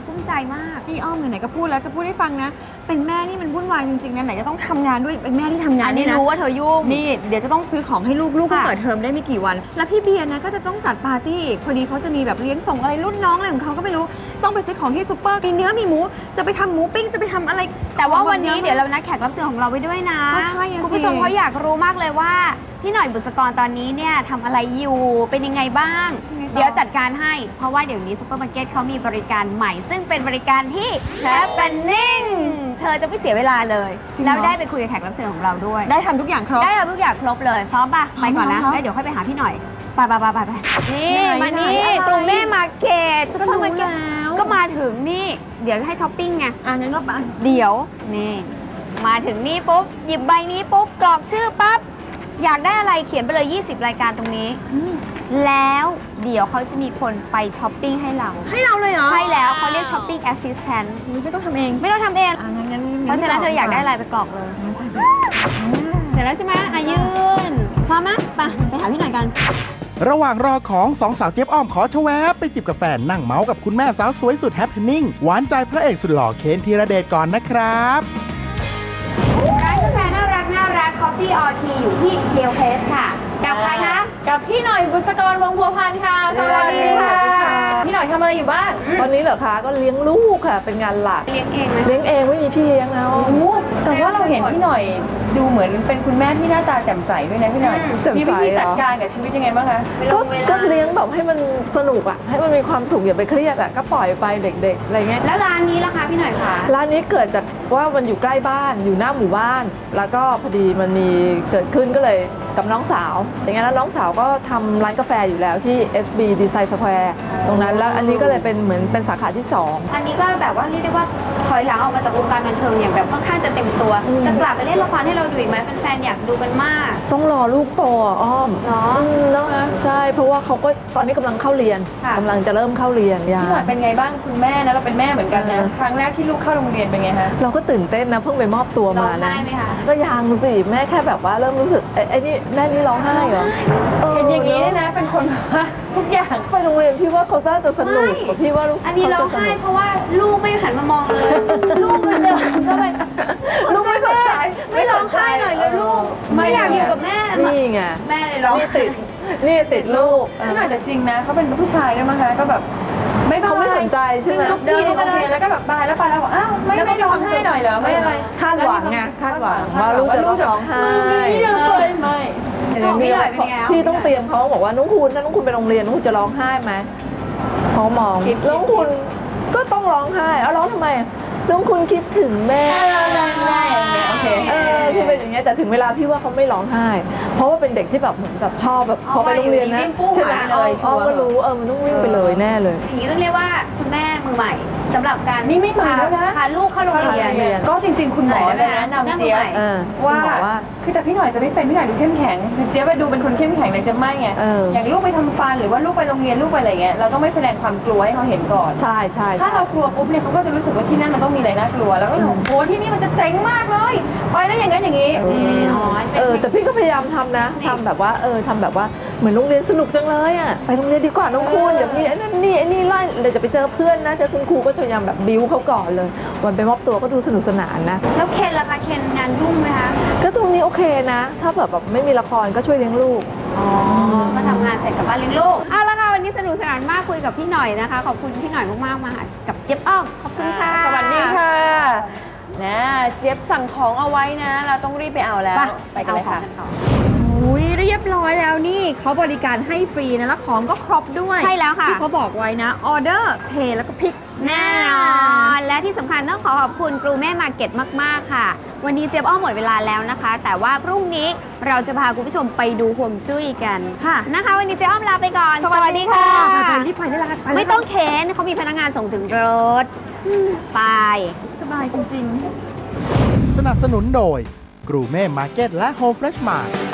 กุ้มใจมากพี่อ้อมไหนๆก็พูดแล้วจะพูดให้ฟังนะเป็นแม่นี่มันวุ่นวายจริงๆนะไหนจะต้องทำงานด้วยเป็นแม่ที่ทำงานนี่นะรู้ว่าเธอยุ่งนี่เดี๋ยวจะต้องซื้อของให้ลูกเพิ่งเปิดเทอมได้ไม่กี่วันแล้วพี่เบียร์นะก็จะต้องจัดปาร์ตี้พอดีเขาจะมีแบบเลี้ยงส่งอะไรรุ่นน้องอะไรของเขาก็ไม่รู้ต้องไปซื้อของที่ซูเปอร์มีเนื้อมีหมูจะไปทำหมูปิ้งจะไปทำอะไรแต่ว่าวันนี้เดี๋ยวเรานัดแขกรับเชิญของเราไว้ด้วยนะคุณผู้ชมเขาอยากรู้มากเลยว่าพี่หน่อยบุษกรตอนนี้เนี่ยทำอะไรอยู่เป็นยังไงบ้างเดี๋ยวจัดการให้เพราะว่าเดี๋ยวนี้ซุปเปอร์มาร์เก็ตเขามีบริการใหม่ซึ่งเป็นบริการที่ happening เธอจะไม่เสียเวลาเลยแล้วได้ไปคุยกับแขกรับเชิญของเราด้วยได้ทำทุกอย่างครบเลยพร้อมป่ะไปก่อนนะแล้วเดี๋ยวค่อยไปหาพี่หน่อยไปนี่มานี่กรุงเทพมาร์เก็ตซุปเปอร์มาร์เก็ตก็มาถึงนี่เดี๋ยวให้ช้อปปิ้งไงงั้นก็ไปเดี๋ยวนี่มาถึงนี่ปุ๊บหยิบใบนี้ปุ๊บกรอกชื่อปั๊บอยากได้อะไรเขียนไปเลย20รายการตรงนี้แล้วเดี๋ยวเขาจะมีคนไปช้อปปิ้งให้เราเลยเหรอใช่แล้วเขาเรียกช้อปปิ้งแอสซิสแตนต์ไม่ต้องทำเองงั้นเพราะฉะนั้นเธออยากได้อะไรไปกรอกเลยเสร็จแล้วใช่ไหมยืนพร้อมไหมไปหาพี่หน่อยกันระหว่างรอของสองสาวเจี๊ยบอ้อมขอชะแวบไปจิบกาแฟนั่งเมาส์กับคุณแม่สาวสวยสุดแฮปปี้นิ่งหวานใจพระเอกสุดหล่อเคนธีรเดชก่อนนะครับร้านกาแฟน่ารักCoffee or Tea อยู่ที่เพียวเพสค่ะกับใครคะกับพี่หน่อยบุษกรวงศ์บัวพันธ์ค่ะสวัสดีค่ะพี่หน่อยทำอะไรอยู่บ้างตอนนี้เหรอคะก็เลี้ยงลูกค่ะเป็นงานหลักเลี้ยงเองไหมเลี้ยงเองไม่มีพี่เลี้ยงแล้วแต่ว่าเราเห็นพี่หน่อยดูเหมือนเป็นคุณแม่ที่หน้าตาแจ่มใสด้วยนะพี่หน่อยมีวิธีจัดการกับชีวิตยังไงบ้างคะก็เลี้ยงแบบให้มันสนุกอ่ะให้มันมีความสุขอย่าไปเครียดอ่ะก็ปล่อยไปเด็กๆอะไรเงี้ยแล้วร้านนี้ล่ะคะพี่หน่อยคะร้านนี้เกิดจากว่ามันอยู่ใกล้บ้านอยู่หน้าหมู่บ้านแล้วก็พอดีมันมีเกิดขึ้นก็เลยกับน้องสาวอย่างนั้นแล้วน้องสาวก็ทำร้านกาแฟอยู่แล้วที่ SB Design Square ตรงนั้นแล้วอันนี้ก็เลยเป็นเหมือนเป็นสาขาที่2 อันนี้ก็แบบว่าเรียกได้ว่าถอยหลังออกมาจากวงการบันเทิงอย่างแบบค่อนข้างจะเต็มตัวจะกลับไปเล่นละครให้เราดูอีกไหมแฟนๆอยากดูกันมากต้องรอลูกโตอ้อมเนาะแล้วใช่เพราะว่าเขาก็ตอนนี้กำลังเข้าเรียนกำลังจะเริ่มเข้าเรียนพี่หน่อยเป็นไงบ้างคุณแม่นะเราเป็นแม่เหมือนกันนะครั้งแรกที่ลูกเข้าโรงเรียนเป็นไงฮะเราก็ตื่นเต้นนะเพิ่งไปมอบตัวมานะก็ยังสิแม่แค่แบบว่าเริ่มรู้สึกไอ้นี่แม่นี่ร้องไห้เหรอเห็นอย่างนี้นะเป็นคนทุกอย่างไปโรงเรียนพี่ว่าเขาจะสนุกพี่ว่าอันนี้ร้องไห้เพราะว่าลูกไม่หันมามองเลยลูกมันเดินก็เลยลูกไม่สนใจไม่ร้องไห้หน่อยเลยลูกไม่อยากอยู่กับแม่นี่ไงแม่เลยร้องนี่ติดลูกแต่จริงนะเขาเป็นผู้ชายด้วยมั้งคะก็แบบเขาไม่สนใจใช่ไหมเดินโอเคแล้วก็แบบบายแล้วไปแล้วบอกอ้าวไม่ร้องไห้หน่อยเหรอไม่อะไรคาดหวังไงคาดหวังว่าลูกจะร้องไห้ไม่พี่ต้องเตรียมเขาบอกว่าน้องคุณถ้าน้องคุณไปโรงเรียนน้องคุณจะร้องไห้ไหมเขามองน้องคุณก็ต้องร้องไห้ร้องทำไมน้องคุณคิดถึงแม่โอเคคือเป็นอย่างเงี้ยแต่ถึงเวลาพี่ว่าเขาไม่ร้องไห้เพราะว่าเป็นเด็กที่แบบเหมือนแบบชอบแบบพอไปโรงเรียนนะใช่ไหมก็รู้มันต้องวิ่งไปเลยแน่เลยอย่างนี้ต้องเรียกว่าคุณแม่มือใหม่สำหรับการนี่ไม่มาแล้วนะพาลูกเข้าโรงเรียนก็จริงๆคุณหมอแนะนำเจี๊ยบว่าคือแต่พี่หน่อยจะไม่เป็นพี่หน่อยดูเข้มแข็งเจี๊ยบไปดูเป็นคนเข้มแข็งเลยจะไม่ไงอย่างลูกไปทำฟันหรือว่าลูกไปโรงเรียนลูกไปอะไรเงี้ยเราต้องไม่แสดงความกลัวให้เขาเห็นก่อนใช่ถ้าเรากลัวปุ๊บเนี่ยเขาก็จะรู้สึกว่าที่นั่นมันต้องมีอะไรน่ากลัวแล้วก็โอ้ที่นี่มันจะเจ๋งมากเลยไปแล้วอย่างนั้นอย่างนี้แต่พี่ก็พยายามทำนะทำแบบว่าทำแบบว่าเหมือนโรงเรียนสนุกจังเลยอ่ะไปโรงเรียนดีกว่าน้องคุณเดี๋ยวมีไอ้นั่นนี่ไอ้นี่ไล่เดี๋ยวจะไปเจอเพื่อนนะเจอคุณครูก็พยายามแบบบิ้วเขาก่อนเลยวันไปมอบตัวก็ดูสนุกสนานนะแล้วเคนล่ะคะเคนงานยุ่งไหมคะก็ตรงนี้โอเคนะถ้าแบบไม่มีละครก็ช่วยเลี้ยงลูกก็ทำงานเสร็จกลับบ้านเลี้ยงลูกเอาละค่ะวันนี้สนุกสนานมากคุยกับพี่หน่อยนะคะขอบคุณพี่หน่อยมากๆมากับเจี๊ยบอ้อมขอบคุณค่ะสวัสดีค่ะนะเจี๊ยบสั่งของเอาไว้นะเราต้องรีบไปเอาแล้วไปกันเลยค่ะเรียบร้อยแล้วนี่เขาบริการให้ฟรีนะแล้วของก็ครบด้วยใช่แล้วค่ะที่เขาบอกไว้นะออเดอร์เพย์แล้วก็พิกแน่นอนและที่สำคัญต้องขอบคุณกรูแม่มาร์เก็ตมากๆค่ะวันนี้เจี๊ยบอ้อมหมดเวลาแล้วนะคะแต่ว่าพรุ่งนี้เราจะพาคุณผู้ชมไปดูฮวงจุ้ยกันค่ะนะคะวันนี้เจี๊ยบอ้อมลาไปก่อนสวัสดีค่ะรีบไปได้แล้วไม่ต้องเค้นเขามีพนักงานส่งถึงรถไปสบายจริงๆสนับสนุนโดยกรูแม่มาร์เก็ตและโฮมเฟรชมาร์ท